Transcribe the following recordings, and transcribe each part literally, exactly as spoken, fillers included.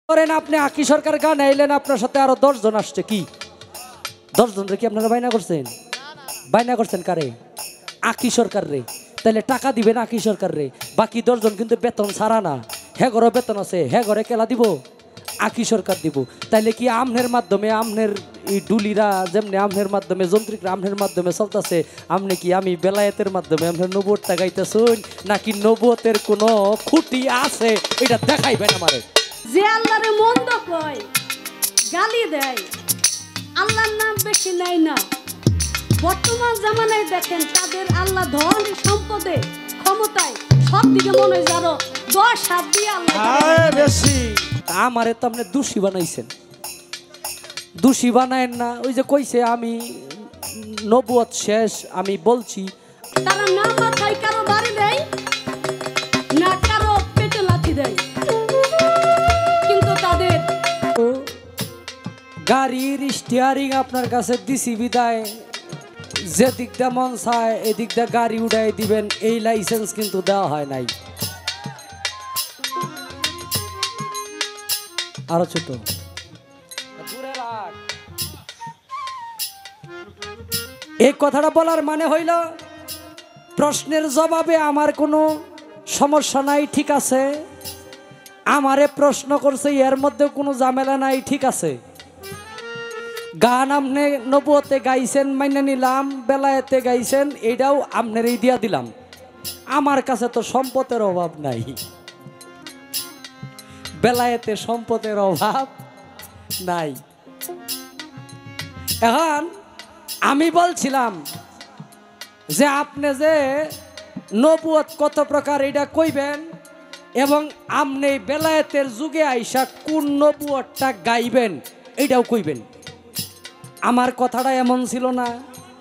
করেন আপনি আকি সরকার গান আইলেন, আপনার সাথে আরো দশ জন আসছে। কি দশ জন রে কি আপনারা বাইনা করছেন? বাইনা করছেন কারে? আকি সরকার রে। তাহলে টাকা দিবেন আকি সরকার রে। বাকি দশ জন কিন্তু বেতন ছাড়া না, হ্যাঁ ঘরে বেতন আছে, হ্যাঁ ঘরে কেলা দিব আকি সরকার দিব। তাইলে কি আমনের মাধ্যমে আমনের এই ডুলিরা যেমনি আমনের মাধ্যমে যন্ত্রিকরা আমনের মাধ্যমে চলতেছে, আমনে কি আমি বেলায়েতের মাধ্যমে আমনের নবুয়তটা গাইতেছুন নাকি নবুয়তের কোনো খুঁটি আছে এটা দেখাইবেন আমারে। যে আল্লাহরে মন্দ কয়, গালি দেয়, আল্লাহর নাম বেশি নেয় না, বর্তমান জামানায় দেখেন তাদের আল্লাহ ধন সম্পদে ক্ষমতায় সব দিকে মনে হয় যারো দশ হাত দিয়ে আল্লাহ বেশি। আমারে তো আপনি দোষী বানাইছেন, দোষী বানায়েন না। ওই যে কইছে আমি নবুয়ত শেষ, আমি বলছি তারা না মাথায় কারো বাড়ি দেয় না কারো পেটে লাথি দেয়, কিন্তু তাদের গাড়ির স্টিয়ারিং আপনার কাছে দিছি বিদায়, যে দিকটা মন চায় এদিকটা গাড়ি উড়াই দিবেন, এই লাইসেন্স কিন্তু দেওয়া হয় নাই। আরো ছোট এই কথাটা বলার মানে হইল প্রশ্নের জবাবে আমার কোনো সমস্যা নাই, ঠিক আছে। আমারে প্রশ্ন করছে এর মধ্যে কোনো ঝামেলা নাই, ঠিক আছে। গান আপনি নবুয়তে গাইছেন মাইনে নিলাম, বেলায়েতে গাইছেন এটাও আপনারই দিয়া দিলাম। আমার কাছে তো সম্পদের অভাব নাই, বেলায়েতে সম্পদের অভাব নাই। এখন আমি বলছিলাম যে আপনি যে নবুয়ত কত প্রকার এটা কইবেন এবং আপনি বেলায়েতের যুগে আইসা কোন নবুয়তটা গাইবেন এটাও কইবেন। আমার কথাটা এমন ছিল না।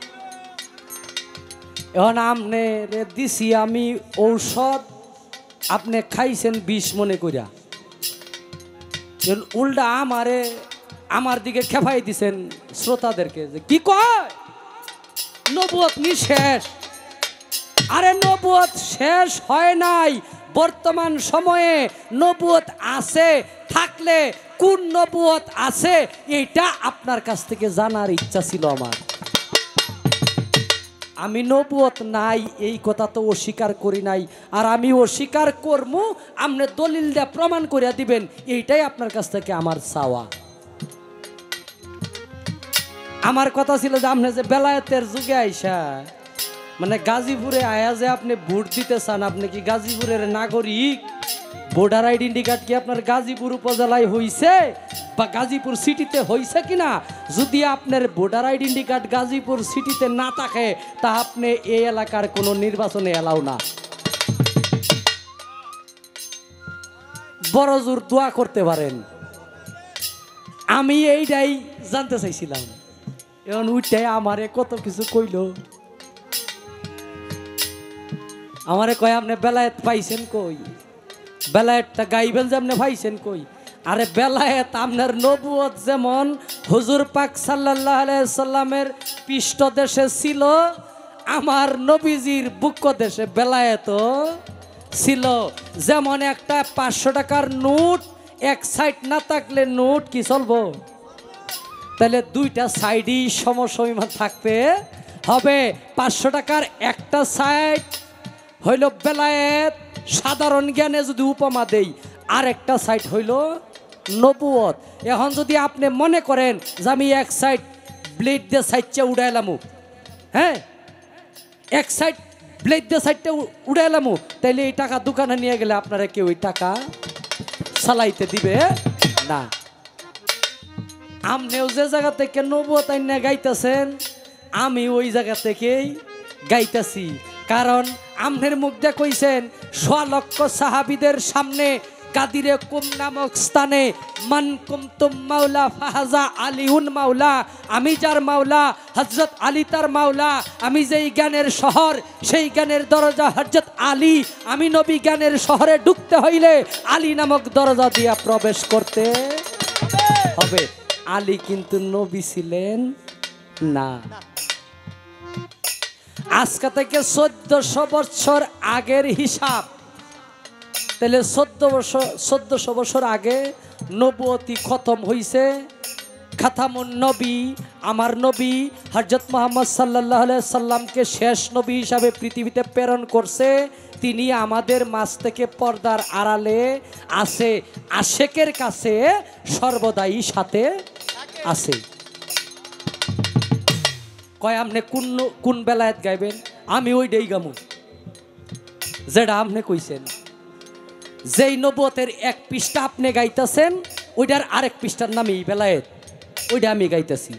এখন আপনি দিছি আমি ঔষধ, আপনি খাইছেন বিষ মনে করিয়া, উল্টা আমারে আমার দিকে খেপাই দিছেন শ্রোতাদেরকে যে কি কয় নবুয়ত নি শেষ। আরে নবুয়ত শেষ হয় নাই, বর্তমান সময়ে নবুয়ত আছে, থাকলে কোন নবুয়ত আছে এইটা আপনার কাছ থেকে জানার ইচ্ছা ছিল আমার। আমি নবুয়ত নাই এই কথা তো অস্বীকার করি নাই, আর আমি অস্বীকার করবো আপনি দলিল দিয়ে প্রমাণ করিয়া দিবেন, এইটাই আপনার কাছ থেকে আমার চাওয়া। আমার কথা ছিল যে আপনি যে বেলায়েতের যুগে আইসা মানে গাজীপুরে আয়া যে আপনি ভোট দিতে চান, আপনি কি গাজীপুরের নাগরিক? ভোটার আইডেন্টি কার্ড কি আপনার গাজীপুর উপজেলায় হইছে বা গাজীপুর সিটিতে হইছে কিনা? যদি আপনার ভোটার আইডেন্টি কার্ড গাজীপুর সিটিতে না থাকে তা আপনি এই এলাকার কোনো নির্বাচনে এলাও না। বড় জোর দোয়া করতে পারেন। আমি এইটাই জানতে চাইছিলাম। এখন উঠে আমারে কত কিছু কইল, আমারে কয় আপনি বেলায়েত পাইছেন কই, বেলায়েতটা গাইবেন যে আপনি পাইছেন কই? আরে বেলায়েত আপনার নবুয়ত যেমন হুজুর পাক সাল্লাল্লাহু আলাইহি সাল্লামের পৃষ্ঠদেশে ছিল, আমার নবীজির বুক দেশে বেলায়েতও ছিল। যেমন একটা পাঁচশো টাকার নোট এক সাইড না থাকলে নোট কি চলবো? তাহলে দুইটা সাইডই সমসমান থাকতে হবে। পাঁচশো টাকার একটা সাইড হইল বেলায়েত, সাধারণ জ্ঞানে যদি উপমা দেই, আর একটা সাইড হইল নবুয়ত। এখন যদি আপনি মনে করেন যে আমি এক সাইড ব্লেড দিয়ে সাইডটা উড়াইলাম, হ্যাঁ এক সাইড ব্লেড দিয়ে সাইডটা উড়াইলাম, তাইলে এই টাকা দোকানে নিয়ে গেলে আপনারা কেউ ওই টাকা চালাইতে দিবে না। আপনিও যে জায়গা থেকে নবুয়ত আইনা গাইতেছেন, আমি ওই জায়গা থেকেই গাইতেছি। কারণ আমনের মুখ দিয়ে কইছেন সোয়া লক্ষ সাহাবিদের সামনে কাদিরে কুম নামক স্থানে মান কুমতুম মাওলা ফাহাজা আলিউন মাওলা, আমি যার মাওলা হযরত আলী তার মাওলা। আমি যেই জ্ঞানের শহর সেই জ্ঞানের দরজা হযরত আলী। আমি নবী জ্ঞানের শহরে ঢুকতে হইলে আলী নামক দরজা দিয়া প্রবেশ করতে হবে। আলী কিন্তু নবী ছিলেন না। আজকে থেকে চোদ্দশো বছর আগের হিসাব, তাহলে চোদ্দ বছর চোদ্দশো বছর আগে নবুয়তি খতম হইছে। খাতামুন নবী আমার নবী হযরত মুহাম্মদ সাল্লাল্লাহু আলাইহি সাল্লামকে শেষ নবী হিসাবে পৃথিবীতে প্রেরণ করছে। তিনি আমাদের মাঝ থেকে পর্দার আড়ালে আছে, আশেকের কাছে সর্বদাই সাথে আছে। কয় আপনি কোন কোন বেলায়েত গাইবেন? আমি ওইটাই গামু যেটা আপনি কইছেন। যেই নবুয়তের এক পৃষ্ঠা আপনি গাইতেছেন ওইটার আরেক পৃষ্ঠার নামই বেলায়েত, ওইটা আমি গাইতেছি।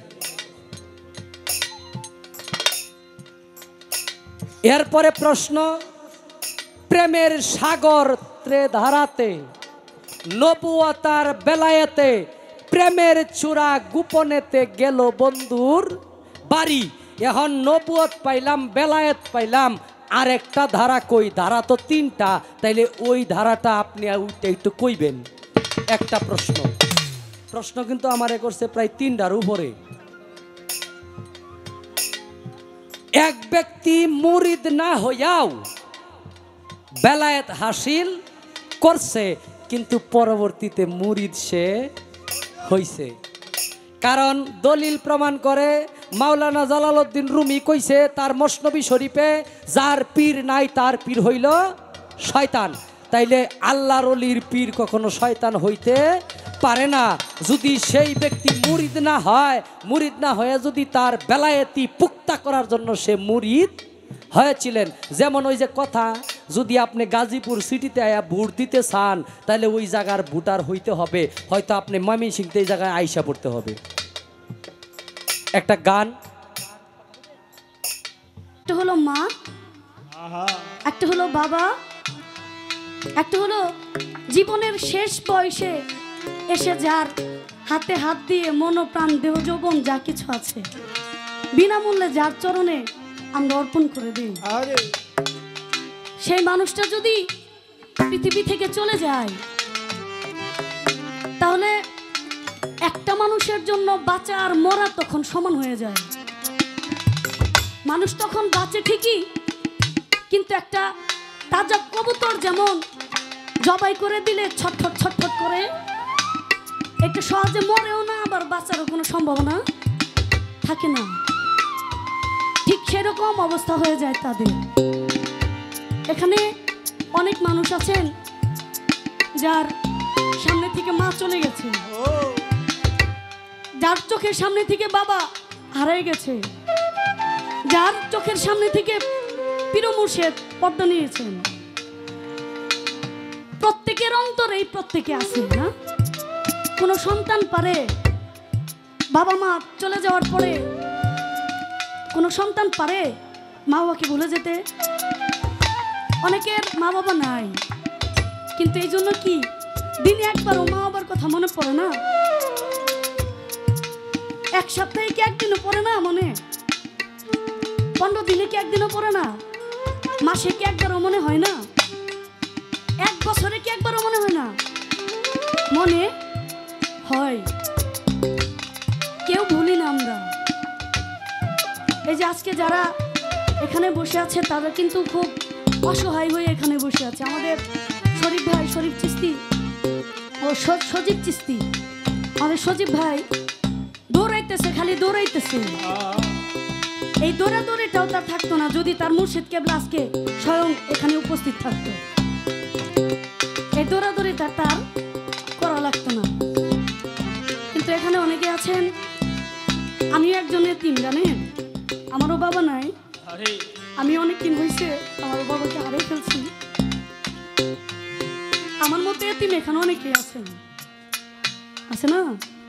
এরপরে প্রশ্ন, প্রেমের সাগর ত্রে ধারাতে নবুয়তার বেলায়েতে প্রেমের চূড়া গোপনেতে গেল বন্ধুর বাড়ি। এখন নবুয়ত পাইলাম, বেলায়েত পাইলাম, আরেকটা ধারা কই? ধারা তো তিনটা, তাইলে ওই ধারাটা আপনি একটু কইবেন। একটা প্রশ্ন প্রশ্ন কিন্তু আমারে করছে প্রায় তিনটার উপরে। এক ব্যক্তি মুরিদ না হইয়াও বেলায়েত হাসিল করছে, কিন্তু পরবর্তীতে মুরিদ সে হইছে। কারণ দলিল প্রমাণ করে মাওলানা জালালউদ্দিন রুমি কইছে তার মসনবী শরীফে, যার পীর নাই তার পীর হইল শয়তান। তাইলে আল্লাহর ওলির পীর কখনো শয়তান হইতে পারে না। যদি সেই ব্যক্তি মুরিদ না হয়, মুরিদ না হয়ে যদি তার বেলায়েতি পুক্তা করার জন্য সে মুরিদ হয়েছিলেন। যেমন ওই যে কথা, যদি আপনি গাজীপুর সিটিতে আয়া ভোট দিতে চান তাহলে ওই জায়গার ভোটার হইতে হবে, হয়তো আপনি ময়মনসিংহতে এই জায়গায় আইসা পড়তে হবে। একটা গান, একটা হলো মা, একটা হলো বাবা, একটা হলো জীবনের শেষ বয়সে এসে যার হাতে হাত দিয়ে মন প্রাণ দেহ যৌবন যা কিছু আছে বিনামূল্যে যার চরণে আমরা অর্পণ করে দিই। সেই মানুষটা যদি পৃথিবী থেকে চলে যায় তাহলে একটা মানুষের জন্য বাঁচা আর মরা তখন সমান হয়ে যায়। মানুষ তখন বাঁচে ঠিকই, কিন্তু একটা তাজা কবুতর যেমন জবাই করে দিলে ছটফট ছটফট করে, একটু সহজে মরেও না, আবার বাঁচারও কোনো সম্ভাবনা থাকে না। ঠিক সেরকম অবস্থা হয়ে যায় তাদের। এখানে অনেক মানুষ আছেন যার সামনে থেকে মা চলে গেছে, যার চোখের সামনে থেকে বাবা হারিয়ে গেছে, যার চোখের সামনে থেকে পীর মুর্শিদ পর্দা নিয়েছেন। প্রত্যেকের অন্তরেই প্রত্যেকে আছে না। কোনো সন্তান পারে বাবা মা চলে যাওয়ার পরে, কোনো সন্তান পারে মা বাবাকে ভুলে যেতে? অনেকের মা বাবা নাই, কিন্তু এই জন্য কি দিনে একবারও মা বাবার কথা মনে পড়ে না? এক সপ্তাহে কি একদিনও পড়ে না মনে? পনেরো দিনে কি একদিনও পড়ে না? মাসে কি একবারও মনে হয় না? এক বছরে কি একবারও মনে হয় না? মনে হয়। কেউ ভুলি না আমরা। এই যে আজকে যারা এখানে বসে আছে তারা কিন্তু খুব অসহায় হয়ে এখানে বসে আছে। আমাদের শরীফ ভাই, শরীফ চিস্তি ও সজীব চিস্তি, আমাদের সজীব ভাই দৌড়াইতেছে, খালি দৌড়াইতেছে। এই দৌড়াদৌড়িটাও তার থাকতো না যদি তার মুর্শিদ কেবলা আজকে স্বয়ং এখানে উপস্থিত থাকতো। এই দৌড়াদৌড়িটা তার করা লাগতো না। কিন্তু এখানে অনেকে আছেন, আমিও একজনের তিন জানেন, আমারও বাবা নাই, আমি অনেক দিন হয়েছে আমার বাবাকে হারিয়ে ফেলছি। আমার মতো এতিম এখানে অনেকেই আছেন, আছে না?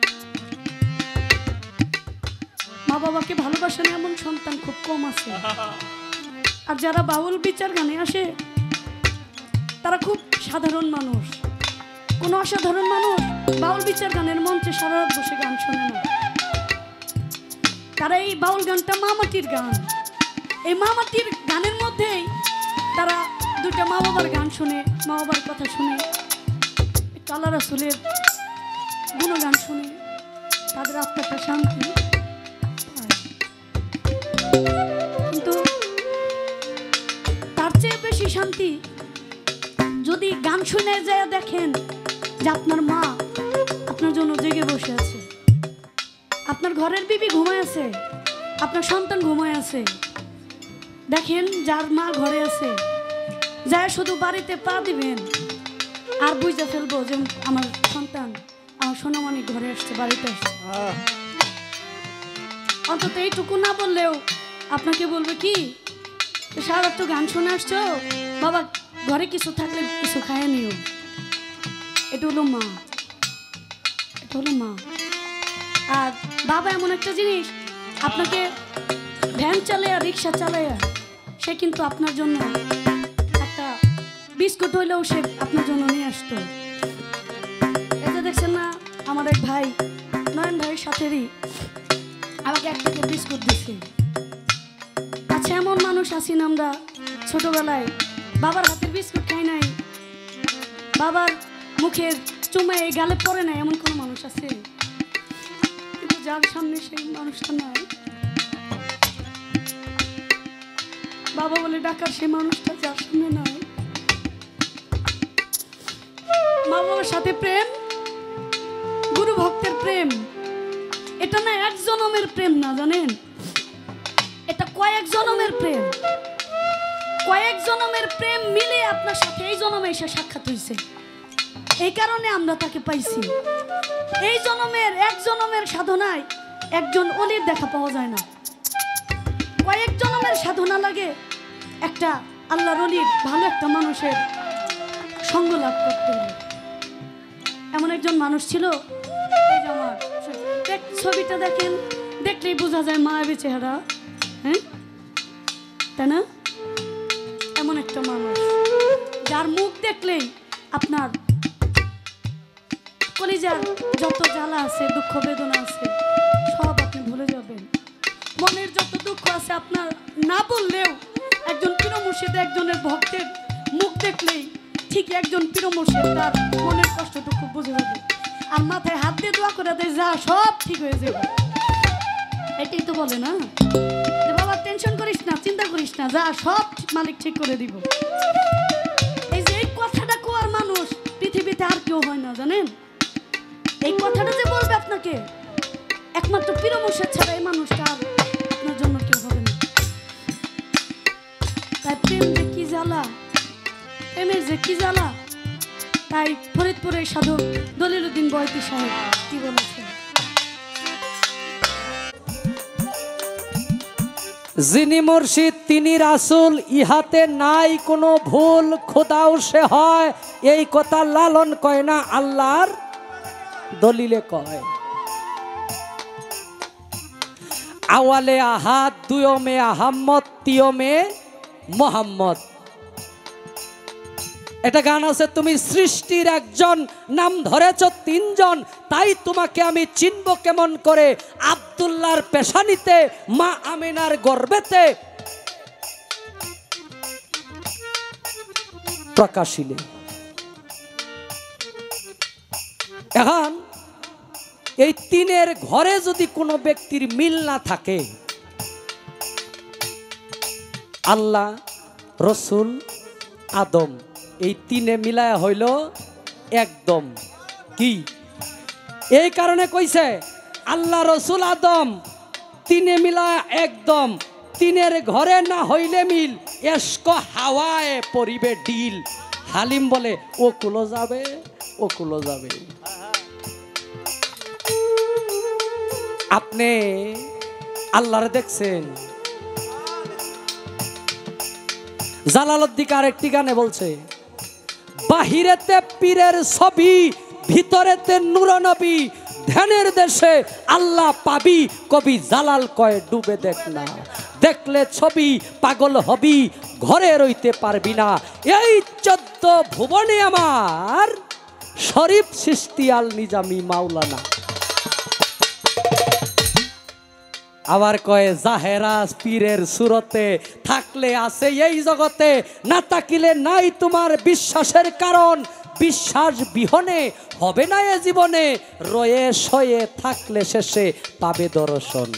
মা বাবাকে ভালোবাসেন এমন সন্তান খুব কম আছে। আর যারা বাউল বিচার গানে আসে তারা খুব সাধারণ মানুষ। কোনো অসাধারণ মানুষ বাউল বিচার গানের মঞ্চে সারা রাত বসে গান শোনে না। তারা এই বাউল গানটা মামাটির গান, এই মামাটির গানের মধ্যেই তারা দুটা মা বাবার গান শুনে, মা বাবার কথা শুনে, আল্লাহ রাসূলের গুণগান শুনে তাদের আত্মাটা শান্তি পায়। কিন্তু তার চেয়ে বেশি শান্তি যদি গান শুনে যায় দেখেন যে আপনার মা আপনার জন্য জেগে বসে আছে। আপনার ঘরের বিবি ঘুমায় আছে, আপনার সন্তান ঘুমায় আছে। দেখেন যার মা ঘরে আছে, যায় শুধু বাড়িতে পা দিবেন আর বুঝে ফেলবো যে আমার সন্তান, আমার সোনামণি ঘরে আসছে, বাড়িতে আসছে। অন্তত এইটুকু না বললেও আপনাকে বলবে কি, সারা তো গান শুনে আসছো বাবা, ঘরে কিছু থাকলে কিছু খায় নিও। এটা হলো মা, এটা হলো মা। আর বাবা এমন একটা জিনিস, আপনাকে ভ্যান চালায় রিক্সা চালায় সে কিন্তু আপনার জন্য একটা বিস্কুট হইলেও সে আপনার জন্য নিয়ে আসতো। এটা দেখছেন না, আমার এক ভাই নয়ন ভাইয়ের সাথেরই আমাকে এক প্যাকেট বিস্কুট দিচ্ছে। আচ্ছা, এমন মানুষ আছি না আমরা ছোটবেলায় বাবার হাতের বিস্কুট খাই নাই, বাবার মুখের চুমায় গালে পড়ে নাই, এমন কোনো মানুষ আছে? কিন্তু যার সামনে সেই মানুষটা নাই, বাবা বলে ডাকার সেই মানুষটা যার সামনে নাই। মা বাবার সাথে প্রেম, গুরু ভক্তের প্রেম, এটা না এক জনমের প্রেম না, জানেন, এটা কয়েক জনমের প্রেম। কয়েক জনমের প্রেম মিলে আপনার সাথে এই জনমে এসে সাক্ষাৎ হয়েছে, এই কারণে আমরা তাকে পাইছি। এই জনমের এক জনমের সাধনায় একজন অলির দেখা পাওয়া যায় না, কয়েক জনমের সাধনা লাগে একটা আল্লাহর অলির, ভালো একটা মানুষের সঙ্গ লাভ করতে হলে। এমন একজন মানুষ ছিল, এই যে আমার ছবিটা দেখেন, দেখলেই বোঝা যায় মায়াবী চেহারা, হ্যাঁ তাই না? এমন একটা মানুষ যার মুখ দেখলেই আপনার কলিজার যত জ্বালা আছে, দুঃখ বেদনা আছে, সব আপনি ভুলে যাবেন। মনের যত দুঃখ আছে আপনার না বললেও একজন পীর মুর্শিদ, একজনের ভক্তের মুখ দেখলেই ঠিক একজন পীর মুর্শিদ তার মনের কষ্টটুকু বুঝে যাবে, আর মাথায় হাত দিয়ে দোয়া করে দেয়, যা সব ঠিক হয়ে যাবে। এটাই তো বলে না যে বাবা টেনশন করিস না, চিন্তা করিস না, যা সব মালিক ঠিক করে দিব। এই যে এই কথাটা কোয়ার মানুষ পৃথিবীতে আর কেউ হয় না, জানেন? এই কথাটা যে বলবে আপনাকে, একমাত্র পীর মুর্শিদ ছাড়া এই মানুষটা আর আপনার জন্য কেউ হবে না। তাই প্রেম যে কি জ্বালা, প্রেমের যে কি জ্বালা, তাই ফরিদপুরের সাধক দলিলউদ্দিন বয়তি সাহেব কি বলেছেন, যিনি মুর্শিদ তিনি রাসূল, ইহাতে নাই কোনো ভুল, খোদাও সে হয়, এই কথা লালন কয় না, আল্লাহর দলিলে কয়। আওয়ালে আহাদ, দুয়মে আহাম্মদ, তিয়মে মোহাম্মদ। এটা গান আছে, তুমি সৃষ্টির একজন, নাম ধরেছ তিনজন, তাই তোমাকে আমি চিনব কেমন করে, আব্দুল্লাহর পেশানিতে, মা আমিনার গর্ভেতে প্রকাশিলে। এখন এই তিনের ঘরে যদি কোনো ব্যক্তির মিল না থাকে, আল্লাহ, রসুল, আদম, এই তিনে মিলায় হইল একদম কি? এই কারণে কইছে আল্লাহ, রসুল, আদম তিনে মিলায় একদম, তিনের ঘরে না হইলে মিল, এস্ক হাওয়ায় পরিবে ডিল। হালিম বলে ও কুলো যাবে, ও কুলো যাবে। আপনি আল্লাহরে দেখছেন? জালালউদ্দিন আরেকটি গানে বলছে, বাহিরেতে পীরের ছবি, ভিতরেতে নূর নবী, ধ্যানের দেশে আল্লাহ পাবি, কবি জালাল কয় ডুবে দেখ না, দেখলে ছবি পাগল হবি, ঘরে রইতে পারবি না। এই চোদ্দ ভুবনে আমার শরীফ সৃষ্টি আল নিজামি মাওলানা। আবার কয়ে জাহেরা পীরের সুরতে, থাকলে আছে এই জগতে, না তাকিলে নাই তোমার বিশ্বাসের কারণ, বিশ্বাস বিহনে হবে না এ জীবনে, রয়ে শয়ে থাকলে শেষে পাবে দর্শন।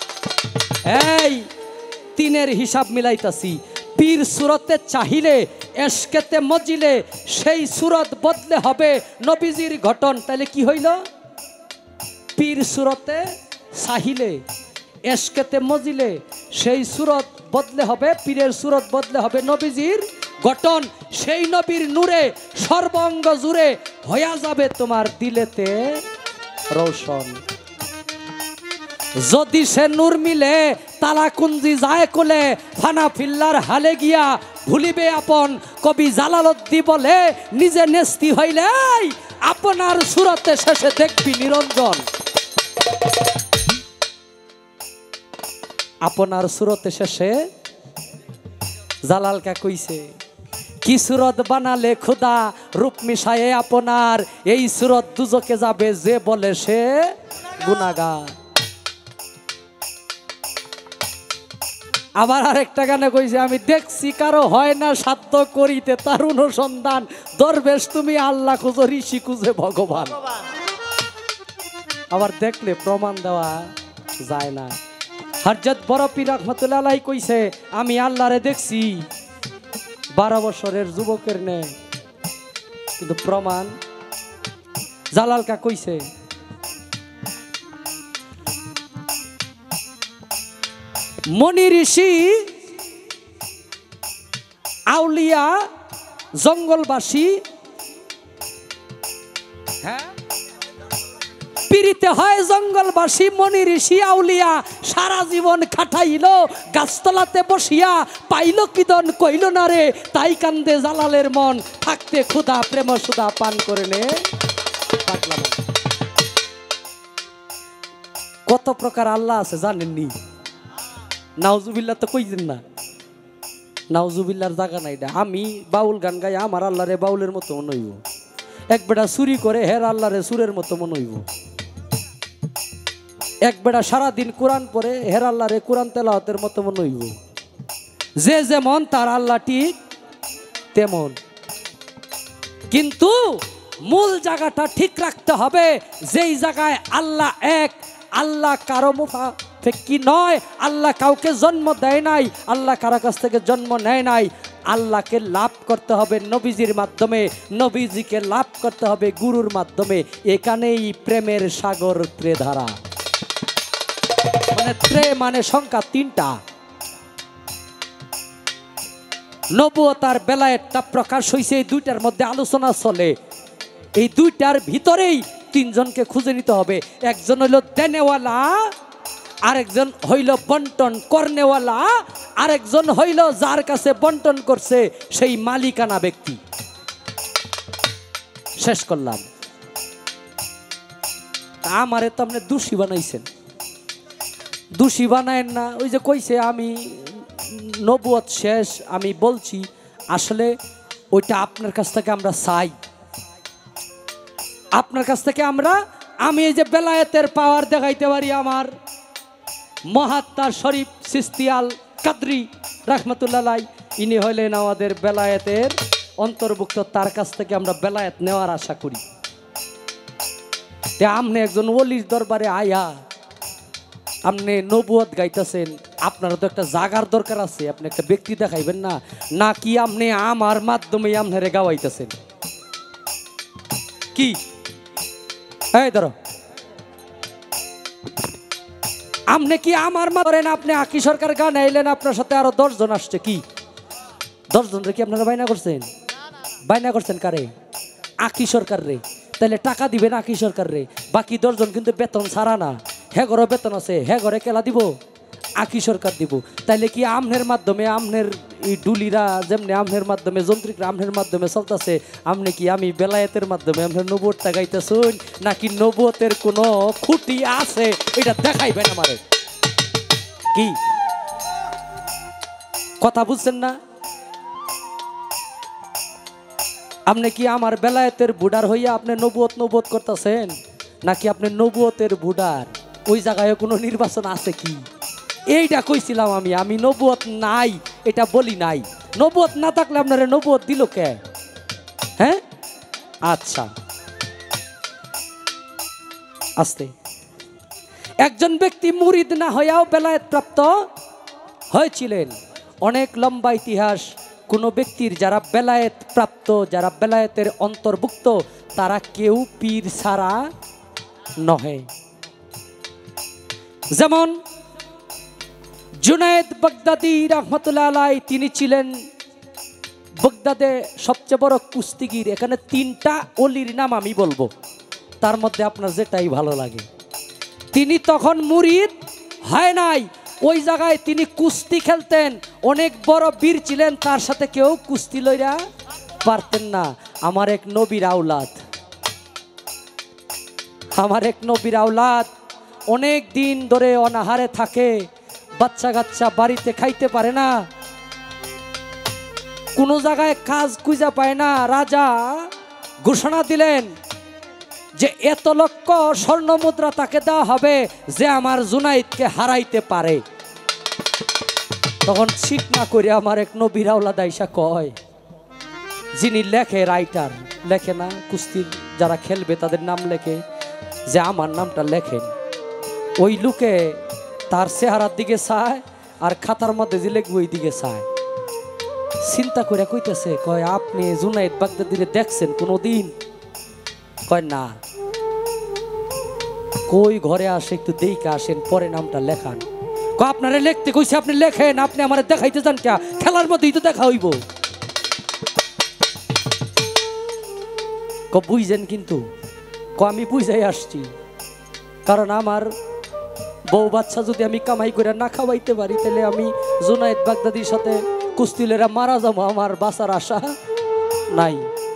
এই তিনের হিসাব মিলাইতাছি, পীর সুরতে চাহিলে এশকেতে মজিলে সেই সুরত বদলে হবে নবীজির ঘটন। তাহলে কি হইল? পীর সুরতে সাহিলে এশকেতে মজিলে সেই সুরত বদলে হবে, পীরের সুরত বদলে হবে নবীজির গঠন। সেই নবীর নূরে সর্বঙ্গ জুড়ে হইয়া যাবে তোমার দিলেতে রোশন। যদি সে নূর মিলে তালা কুঞ্জি যায় কোলে, ফানা ফিল্লার হালে গিয়া ভুলিবে আপন। কবি জালালউদ্দিন বলে নিজে নেস্তি হইলে আপনার সুরতে শেষে দেখবি নিরঞ্জন। আপনার সুরতে শেষে জালাল কা কইছে কি সুরত বানালে খুদা রূপ মিশায়ে আপনার, এই সুরত দুজকে যাবে যে বলে সে গুনাহগার। আবার আরেকটা গানে কইছে আমি দেখছি কারো হয় না সাধ্য করিতে তার অনুসন্ধান, দরবেশ তুমি আল্লাহ খুঁজো ঋষি খুঁজে ভগবান। আবার দেখলে প্রমাণ দেওয়া যায় না। হযরত বড় পীর রহমাতুল্লাহ আলাইহি কইছে আমি আল্লাহরে দেখছি বারো বছরের যুবকের নে, কিন্তু প্রমাণ জালাল কা কইছে মনি ঋষি আউলিয়া জঙ্গলবাসী, হ্যাঁ পীড়িতে হয় জঙ্গলবাসী, মনি ঋষি আউলিয়া সারা জীবন খাটাইল গাছতলাতে বসিয়া, পাইল কিদন কইল না রে তাই কান্দে জালালের মন, থাকতে ক্ষুধা প্রেম সুধা পান করে নে। কত প্রকার আল্লাহ আছে জানেননি? নাউজুবিল্লাহ তো কইছেন না, নাউজুবিল্লার জায়গা নাই। আমি বাউল গান গাই আমার আল্লাহরে বাউলের মতো মনে হইব, এক বেটা চুরি করে হের আল্লাহরে সুরের মতো মনে হইব, এক বেটা সারাদিন কোরআন পড়ে হের আল্লাহরে কোরআন তেলাওয়াতের মতো মনে হইব। যে যেমন তার আল্লাহ ঠিক তেমন, কিন্তু মূল জায়গাটা ঠিক রাখতে হবে। যেই জায়গায় আল্লাহ এক, আল্লাহ কারো মুখাপেক্ষী নয়, আল্লাহ কাউকে জন্ম দেয় নাই, আল্লাহ কারো কাছ থেকে জন্ম নেয় নাই। আল্লাহকে লাভ করতে হবে নবীজির মাধ্যমে, নবীজিকে লাভ করতে হবে গুরুর মাধ্যমে। এখানেই প্রেমের সাগর ত্রেধারা, মানে ত্রে মানে সংখ্যা তিনটা। নবুয়তার বেলায়েতটা প্রকাশ হইছে এই দুইটার মধ্যে আলোচনা চলে। এই দুইটার ভিতরেই তিনজনকে খুঁজে নিতে হবে। একজন হইল দেনেওয়ালা, আরেকজন হইল বন্টন করনেওয়ালা, আরেকজন হইল যার কাছে বন্টন করছে সেই মালিকানা ব্যক্তি। শেষ করলাম। আমারে তো আপনি দোষী বানাইছেন, দোষী বানায়েন না। ওই যে কইছে আমি নবুয়ত শেষ, আমি বলছি আসলে ওইটা আপনার কাছ থেকে আমরা চাই, আপনার কাছ থেকে আমরা, আমি এই যে বেলায়েতের পাওয়ার দেখাইতে পারি আমার মহাত্মা শরীফ সিস্তিয়াল কাদরি রহমতুল্লাহ আলাইহি, ইনি হইলেন আমাদের বেলায়েতের অন্তর্ভুক্ত, তার কাছ থেকে আমরা বেলায়েত নেওয়ার আশা করি। তে আপনি একজন ওলির দরবারে আয়া আপনি নবুয়ত গাইতেছেন, আপনার তো একটা জাগার দরকার আছে, আপনি একটা ব্যক্তি দেখাইবেন না, নাকি আপনি আমার মাধ্যমে আপনারে গাওয়াইতেছেন? কি এই ধরো আপনি কি আমার মাধ্যমে, আপনি আকি সরকার গান আইলেন, আপনার সাথে আরো দশ জন আসছে, কি দশ জন রে কি আপনারা বাইনা করছেন? বাইনা করছেন কারে? আকি সরকার রে। তাহলে টাকা দিবেন আকি সরকার রে, বাকি দশজন কিন্তু বেতন ছাড়া না, হ্যাঁ ঘরে বেতন আছে, হ্যাঁ ঘরে কেলা দিব, আকি সরকার দিব। তাইলে কি আমনের মাধ্যমে, আমনের এই ডুলিরা যেমনি আমনের মাধ্যমে, যন্ত্রিকরা আমনের মাধ্যমে চলতেছে, আমনে কি আমি বেলায়েতের মাধ্যমে আমনের নবুয়তটা গাইতেছুন, নাকি নবুয়তের কোনো খুঁটি আছে এটা দেখাইবেন আমারে? কি কথা বুঝছেন না? আপনি কি আমার বেলায়েতের বুডার হইয়া আপনি নবুয়ত নবুয়ত করতেছেন, নাকি আপনি নবুয়তের বুডার? ওই জায়গায় কোনো নির্বাচন আছে কি? এইটা কইছিলাম আমি, আমি নবুয়ত নাই এটা বলি নাই। নবুয়ত না থাকলে আপনারা নবুয়ত দিল কে? হ্যাঁ আচ্ছা আস্তে। একজন ব্যক্তি মুরিদ না হইয়াও বেলায়েত প্রাপ্ত হয়েছিলেন। অনেক লম্বা ইতিহাস, কোনো ব্যক্তির যারা বেলায়েত প্রাপ্ত, যারা বেলায়েতের অন্তর্ভুক্ত, তারা কেউ পীর ছাড়া নহে। যেমন জুনায়েদ বাগদাদি রহমতুল্লাহ আলাইহি, তিনি ছিলেন বাগদাদে সবচেয়ে বড় কুস্তিগির। এখানে তিনটা অলির নাম আমি বলবো, তার মধ্যে আপনার যেটাই ভালো লাগে। তিনি তখন মুরিদ হয় নাই, ওই জায়গায় তিনি কুস্তি খেলতেন, অনেক বড় বীর ছিলেন, তার সাথে কেউ কুস্তি লইরা পারতেন না। আমার এক নবীর আওলাদ, আমার এক নবীর আওলাদ অনেক দিন ধরে অনাহারে থাকে, বাচ্চা কাচ্চা বাড়িতে খাইতে পারে না, কোনো জায়গায় কাজ খুঁজে পায় না। রাজা ঘোষণা দিলেন যে এত লক্ষ স্বর্ণ মুদ্রা তাকে দেওয়া হবে যে আমার জুনাইদকে হারাইতে পারে। তখন ঠিক না করে আমার এক নবীর আওলাদ আইসা কয়, যিনি লেখে, রাইটার লেখে না, কুস্তির যারা খেলবে তাদের নাম লেখে, যে আমার নামটা লেখেন। ওই লোকে তার চেহারার দিকে চায় আর খাতার মধ্যে যে লিখবে ওই দিকে চায়। চিন্তা করে কইতেছে, কয় আপনি জুনাইদ বাগদাদিরে দেখছেন কোনোদিন? কয় না। কই ঘরে আসে, একটু দেখে আসেন, পরে নামটা লেখান। কয় আপনারা লিখতে কইছে, আপনি লেখেন, আপনি আমার দেখাইতে যান কে? খেলার মধ্যেই তো দেখা হইব। ক বুঝছেন? কিন্তু ক আমি বুঝাই আসছি, কারণ আমার বউ বাচ্চা যদি আমি কামাই করে না খাওয়াইতে পারি, তাহলে আমি জুনাইদ বাগদাদির সাথে কুস্তিলেরা মারা যাবো, আমার বাঁচার আশা নাই।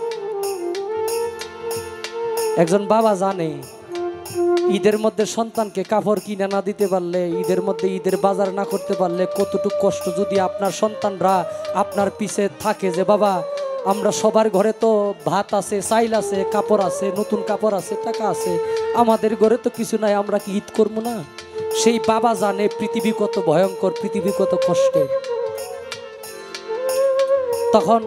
একজন বাবা জানে ঈদের মধ্যে সন্তানকে কাপড় কিনে না দিতে পারলে, ঈদের মধ্যে ঈদের বাজার না করতে পারলে কতটুকু কষ্ট যদি আপনার সন্তানরা আপনার পিছে থাকে, যে বাবা আমরা সবার ঘরে তো ভাত আছে, চাইল আছে, কাপড় আছে, নতুন কাপড় আছে, টাকা আছে, আমাদের ঘরে তো কিছু নাই, আমরা কি ঈদ করবো না? সেই বাবা জানে পৃথিবী কত ভয়ঙ্কর, পৃথিবী কত কষ্টের। তখন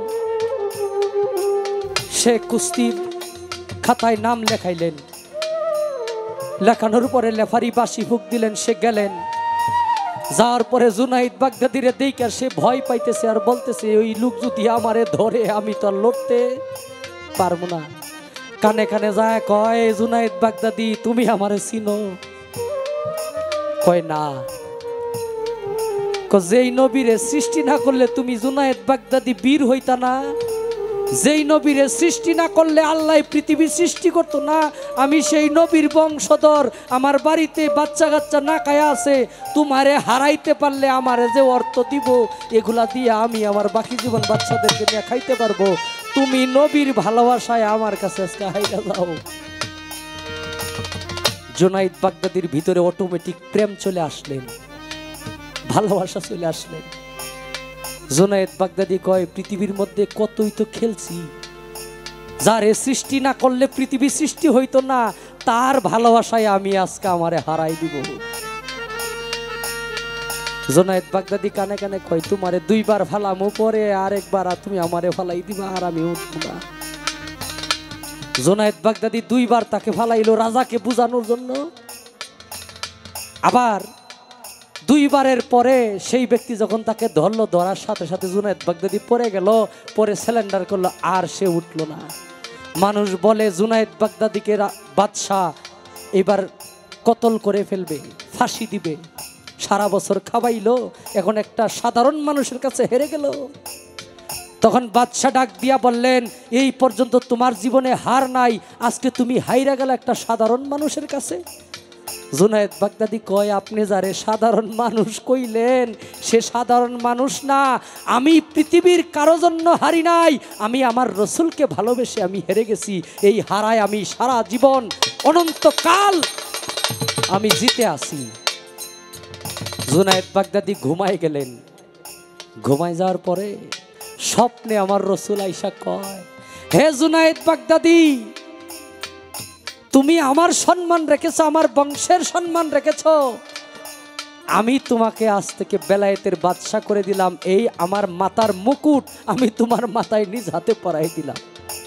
সে কুস্তির খাতায় নাম লেখাইলেন, লেখানোর পরে লেফারি বাসি ফুক দিলেন, সে গেলেন। যাওয়ার পরে জুনাইদ বাগদাদিরে দেখে সে ভয় পাইতেছে আর বলতেছে, ওই লোক যদি আমারে ধরে আমি তো আর লড়তে পারবো না। কানে কানে যায় কয়, জুনাইদ বাগদাদি তুমি আমারে চিনো? কয় না। যেই নবীরে সৃষ্টি না করলে তুমি জুনাইদ বাগদাদি বীর হইতা না, যেই নবীরে সৃষ্টি না করলে আল্লাহ পৃথিবী সৃষ্টি করতো না, আমি সেই নবীর বংশধর, আমার বাড়িতে বাচ্চা কাচ্চা না খায়া আছে, তোমারে হারাইতে পারলে আমারে যে অর্থ দিব এগুলা দিয়ে আমি আমার বাকি জীবন বাচ্চাদেরকে নিয়ে খাইতে পারবো। তুমি নবীর ভালোবাসায় আমার কাছে আজকে হাইরা যাও। জুনাইদ বাগদাদির ভিতরে অটোমেটিক প্রেম চলে আসলেন, ভালোবাসা চলে আসলেন। জুনাইদ বাগদাদি কয়, পৃথিবীর মধ্যে কতই তো খেলছি, যারে সৃষ্টি না করলে পৃথিবী সৃষ্টি হইতো না, তার ভালোবাসায় আমি আজকে আমারে হারাই দিব। জুনাইদ বাগদাদি কানে কানে কয়, তোমারে দুইবার ফালামো, পরে আরেকবার তুমি আমারে ফালাই দিবা আর আমি উঠবো না। জুনাইদ বাগদাদি দুইবার তাকে ফালাইলো রাজাকে বুঝানোর জন্য। আবার দুইবারের পরে সেই ব্যক্তি যখন তাকে ধরলো, ধরার সাথে সাথে জুনাইদ বাগদাদি পড়ে গেল, পরে সিলিন্ডার করলো, আর সে উঠল না। মানুষ বলে জুনাইদ বাগদাদিকে বাদশাহ এবার কতল করে ফেলবে, ফাঁসি দিবে। সারা বছর খাওয়াইলো, এখন একটা সাধারণ মানুষের কাছে হেরে গেল। তখন বাদশাহ ডাক দিয়া বললেন, এই পর্যন্ত তোমার জীবনে হার নাই, আজকে তুমি হাইরা গেল একটা সাধারণ মানুষের কাছে। জুনাইদ বাগদাদি কয়, আপনি যারে সাধারণ মানুষ কইলেন সে সাধারণ মানুষ না, আমি পৃথিবীর কারো জন্য হারি নাই, আমি আমার রসুলকে ভালোবেসে আমি হেরে গেছি। এই হারায় আমি সারা জীবন অনন্তকাল আমি জিতে আছি। জুনাইদ বাগদাদি ঘুমায় গেলেন। ঘুমায় যাওয়ার পরে স্বপ্নে আমার রসুল আইসা কয়, হে জুনাইদ বাগদাদি, তুমি আমার সম্মান রেখেছ, আমার বংশের সম্মান রেখেছ, আমি তোমাকে আজ থেকে বেলায়েতের বাদশা করে দিলাম, এই আমার মাথার মুকুট আমি তোমার মাথায় নিজ হাতে পরাই দিলাম।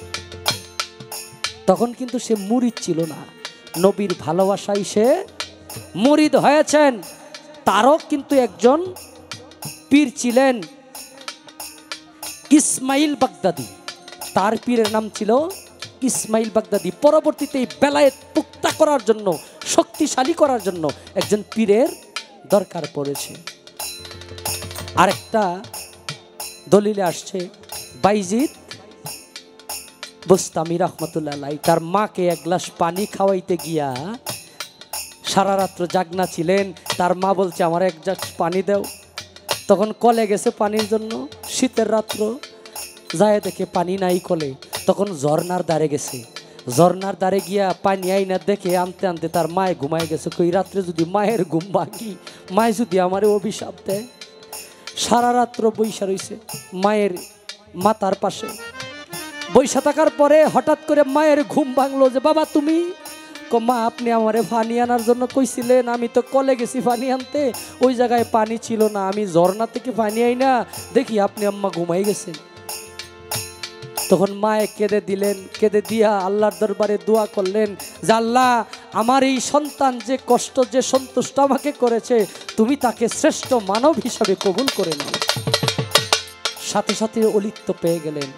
তখন কিন্তু সে মুরিদ ছিল না, নবীর ভালোবাসায় সে মুরিদ হয়েছেন। তারও কিন্তু একজন পীর ছিলেন, ইসমাইল বাগদাদি, তার পীরের নাম ছিল ইসমাইল বাগদাদি। পরবর্তীতে এই বেলায়েত পুক্তা করার জন্য, শক্তিশালী করার জন্য একজন পীরের দরকার পড়েছে। আরেকটা দলিলে আসছে বাইজিদ বুস্তামি রহমতুল্লাহ আলাইহি তার মাকে এক গ্লাস পানি খাওয়াইতে গিয়া সারা রাত্র জাগনা ছিলেন। তার মা বলছে আমার এক গ্লাস পানি দাও। তখন কলে গেছে পানির জন্য, শীতের রাত্র যায় দেখে পানি নাই কলে। তখন ঝর্নার দ্বারে গেছে, ঝর্নার দ্বারে গিয়া পানি আইনা দেখে আনতে আনতে তার মায়ে ঘুমায় গেছে। কই রাত্রে যদি মায়ের ঘুম ভাঙি, মায়ে যদি আমার অভিশাপ দেয়। সারা রাত্র বৈশা রইছে মায়ের মাথার পাশে। বৈশা থাকার পরে হঠাৎ করে মায়ের ঘুম ভাঙলো যে বাবা তুমি, মা আপনি আমারে পানি আনার জন্য কইছিলেন, আমি তো কলে গেছি পানি আনতে, ওই জায়গায় পানি ছিল না, আমি ঝর্ণা থেকে পানি আই না, দেখি আপনি আম্মা ঘুমাই গেছেন। তখন মায়ে কেঁদে দিলেন, কেঁদে দিয়া আল্লাহর দরবারে দোয়া করলেন যে আল্লাহ আমার এই সন্তান যে কষ্ট, যে সন্তুষ্ট আমাকে করেছে, তুমি তাকে শ্রেষ্ঠ মানব হিসাবে কবুল করে নাও। সাথে সাথে অলিত্ব পেয়ে গেলেন।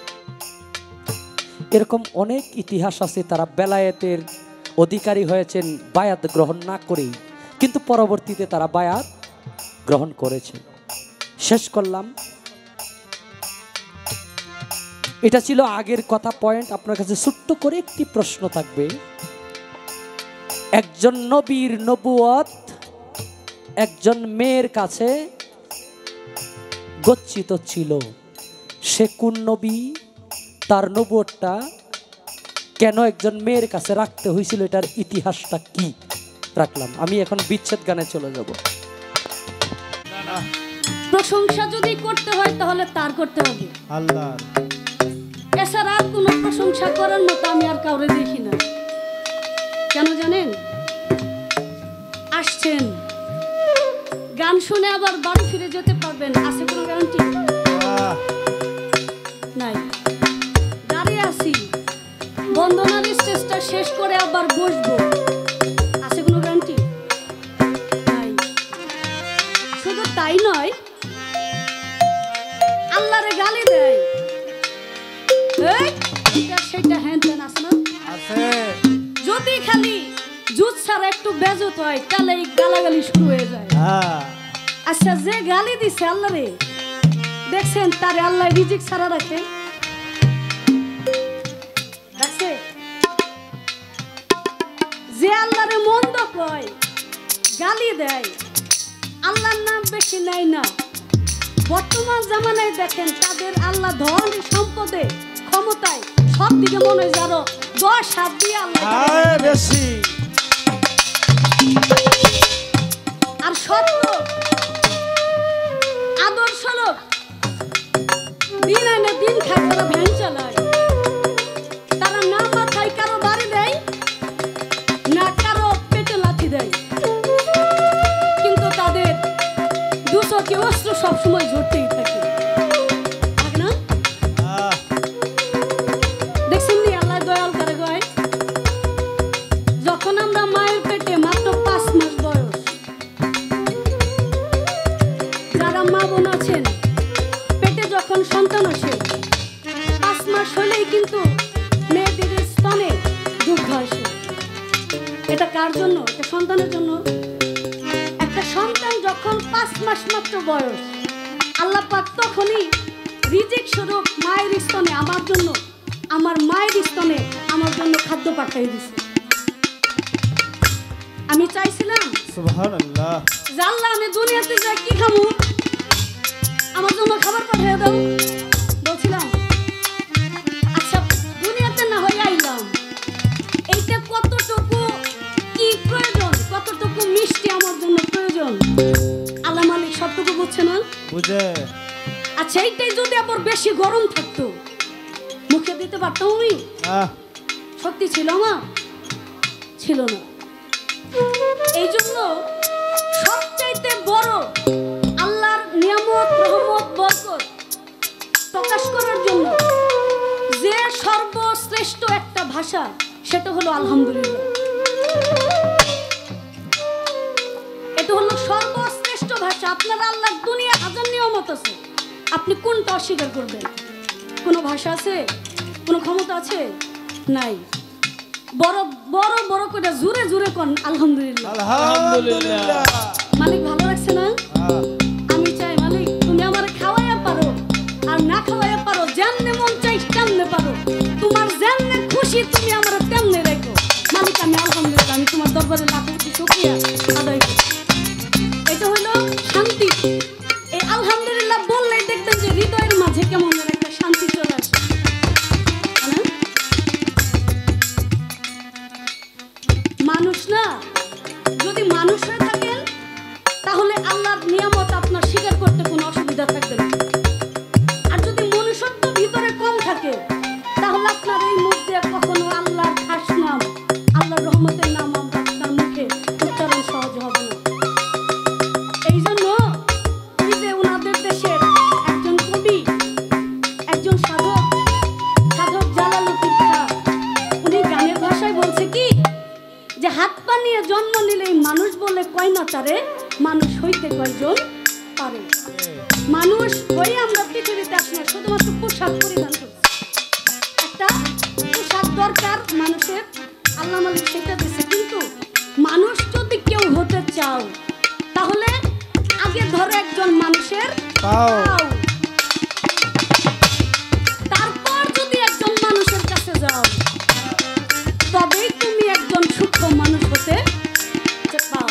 এরকম অনেক ইতিহাস আছে, তারা বেলায়েতের অধিকারী হয়েছেন বায়াত গ্রহণ না করেই, কিন্তু পরবর্তীতে তারা বায়াত গ্রহণ করেছে। শেষ করলাম, এটা ছিল আগের কথা পয়েন্ট। আপনার কাছে ছোট্ট করে একটি প্রশ্ন থাকবে, একজন নবীর নবুয়ত একজন মেয়ের কাছে গচ্ছিত ছিল, সে কোন নবী, তার নবুয়তটা কেন একজন মেয়ের কাছে রাখতে হয়েছিল, এটার ইতিহাসটা কি রাখলাম। আমি এখন বিচ্ছেদ গানে চলে যাব। প্রশংসা যদি করতে হয় তাহলে তার করতে হবে আল্লাহ, এছাড়া আর কোনো প্রশংসা করার মতো আমি আর কাউরে দেখি না। কেন জানেন? আসছেন গান শুনে আবার বাড়ি ফিরে যেতে পারবেন, আছে কোনো গ্যারান্টি নাই। দাঁড়িয়ে আছি, বন্দনার স্টেজটা শেষ করে আবার বসবো, আছে কোনো গ্যারান্টি নাই। শুধু তাই নয়, আল্লাহরে গালি দেয়, সেটা হ্যান ত্যান আছে না, যদি খালি জুত ছাড়া একটু বেজত হয় তাহলে গালাগালি শুরু হয়ে যায়। আচ্ছা, যে গালি দিছে আল্লাহরে, দেখছেন তারে আল্লাহ রিজিক ছাড়া রাখে? রাখছে? যে আল্লাহরে মন্দ কয়, গালি দেয়, আল্লাহর নাম বেশি নেয় না, বর্তমান জামানায় দেখেন তাদের আল্লাহ ধন সম্পদে ক্ষমতায় সব দিকে মনে হয় আরো দশ হাত দিয়ে আল্লাহ বেশি। আর সত্য আদর্শ লোক দিন আনে দিন খায়, তারা ভ্যান চালায়, তারা না মাথায় কারো বাড়ি দেয় না কারো পেটে লাথি দেয়, কিন্তু তাদের দুশো কি অস্ত্র সবসময় ঝরতেই থাকে। দেখছেন নি আল্লাহ দয়াল করে গয়, যখন আমরা মায়ের পেটে মাত্র পাঁচ মাস বয়স, যারা মা বোন আছেন পেটে যখন সন্তান আসে পাঁচ মাস হলেই কিন্তু মেয়েদের স্তনে দুগ্ধ আসে। এটা কার জন্য? এটা সন্তানের জন্য। একটা সন্তান যখন পাঁচ মাস মাত্র বয়স, আল্লাহ পাক তখনই রিজিক স্বরূপ মায়ের স্তনে আমার জন্য, আমার মায়ের স্তনে আমার জন্য খাদ্য পাঠিয়ে দিছে। আমি চাইছিলাম সুবহানাল্লাহ, যে আল্লাহ আমি দুনিয়াতে যাই কি খাবো, আমার জন্য খাবার পাঠিয়ে দাও। বলছিলাম আচ্ছা দুনিয়াতে না হয়ে আইলাম, এইটা কতটুকু কি প্রয়োজন, কতটুকু মিষ্টি আমার জন্য প্রয়োজন, আল্লাহ মালিক সবটুকু বুঝছে না? বুঝে। আচ্ছা এইটাই যদি আবার বেশি গরম থাকতো মুখে দিতে পারতাম আমি? সত্যি ছিল না, ছিল না। এই জন্য সবচাইতে বড় আল্লাহর নিয়ামত, রহমত, বরকত প্রকাশ করার জন্য যে সর্বশ্রেষ্ঠ একটা ভাষা, সেটা হলো আলহামদুলিল্লাহ। এটা হলো সর্বশ্রেষ্ঠ ভাষা। আপনার আল্লাহর দুনিয়া হাজার নিয়ামত আছে, আপনি কোনটা অস্বীকার করবেন? কোনো ভাষা আছে, কোনো ক্ষমতা আছে? নাই। বড় বড় বড় করে জোরে জোরে কোন আলহামদুলিল্লাহ। আলহামদুলিল্লাহ। মালিক ভালো রাখছে না? আমি চাই মালিক তুমি আমারে খাওয়াইয়া পারো আর না খাওয়াইয়া পারো, যেমনে মন চাই তেমনে পারো, তোমার যেমনে খুশি তুমি আমারে তেমনে রাখো মালিক। আমি আলহামদুলিল্লাহ, আমি তোমার দরবারে লাখ কোটি শুকরিয়া আদায় করি। এটা হলো শান্তি। এই আলহামদুলিল্লাহ বললেই দেখবেন যে হৃদয়ের মাঝে কেমন যেন একটা শান্তি চলে আসে, না? মানুষ না, যদি মানুষ হয়ে থাকেন তাহলে আল্লাহর নিয়ামত আপনার স্বীকার করতে কোনো অসুবিধা থাকবে না। আর যদি মনুষ্যত্ব ভিতরে কম থাকে তাহলে আপনার এই মুখ দিয়ে কখনো আল্লাহর খাস নাম, আল্লাহর রহমতের নাম আপনার মুখে উচ্চারণ সহজ হবে না। এই জন্য এই যে ওনাদের দেশের একজন কবি, একজন সাধক, সাধক জালালউদ্দিন খাঁ, উনি গানের ভাষায় বলছে কি যে হাত পা নিয়ে জন্ম নিলেই মানুষ বলে কয় না তারে, মানুষ হইতে কয়জন পারে। মানুষ হয়ে আমরা পৃথিবীতে আসি না, শুধুমাত্র পোশাক পরিধান করছি। একটা পোশাক দরকার মানুষের, আল্লাহ মালিক সেটা দিচ্ছে। কিন্তু মানুষ যদি কেউ হতে চাও তাহলে আগে ধরো একজন মানুষের পাও। পাও। তারপর যদি একজন মানুষের কাছে যাও তবেই তুমি একজন সূক্ষ্ম মানুষ হতে পাও।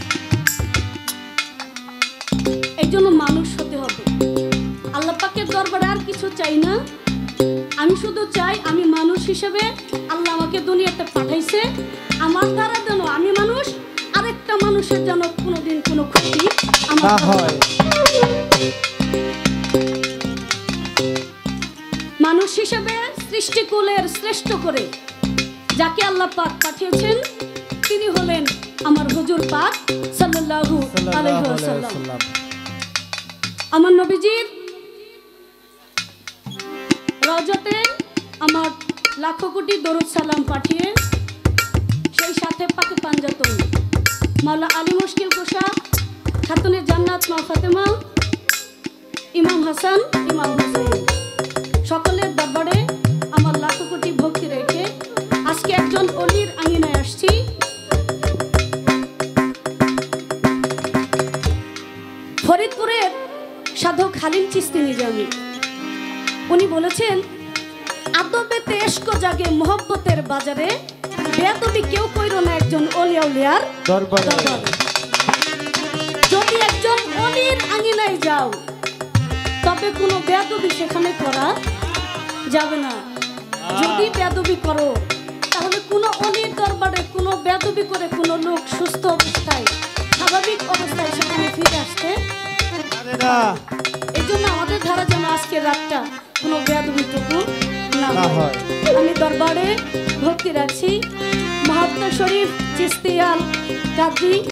এই জন্য মানুষ হতে হবে। আল্লাহ পাকের দরবারে আর কিছু চাই না, আমি শুধু চাই আমি মানুষ হিসেবে আল্লাহ আমাকে দুনিয়াতে পাঠাইছে, আমার দ্বারা যেন আমি মানুষ আরেকটা মানুষের যেন কোনোদিন কোনো ক্ষতি আমার না দ্বারা হয়। মানুষ হিসেবে সৃষ্টিকুলের শ্রেষ্ঠ করে যাকে আল্লাহ পাক পাঠিয়েছেন তিনি হলেন আমার হুজুর পাক সাল্লাল্লাহু আলাইহি ওয়াসাল্লাম। আমার নবীজির রওজাতে আমার লাখো কোটি দরুদ সালাম পাঠিয়ে সেই সাথে পাকে পাঞ্জাতন মাওলা আলী মুশকিল কুশা, খাতুনে জান্নাত মা ফাতেমা, ইমাম হাসান, ইমাম হুসাইন সকলের দরবারে আমার লাখো কোটি ভক্তি রেখে আজকে একজন অলির আঙিনায় আসছি। ফরিদপুরের সাধক হালিম চিশতি নিজামী, উনি বলেছেন আদবেতে এশক জাগে মোহব্বতের বাজারে, বেয়াদবি কেউ কইরো না একজন অলি আউলিয়ার দরবারে। দরবারে। যদি একজন অলির আঙিনায় যাও তবে কোনো বেয়াদবি সেখানে করা যাবে না। যদি বেয়াদবি করো তাহলে কোনো অলির দরবারে কোনো বেয়াদবি করে কোনো লোক সুস্থ অবস্থায় স্বাভাবিক অবস্থায় সেখানে ফিরে আসতে আরে না এই জন্য আমাদের ধারা যেন আজকে রাতটা কোনো বেয়াদবিটুকু না না হয়। হয়। আমি দরবারে ভক্তি রাখছি মহাত্মা শরীফ চিস্তিয়াল কাজী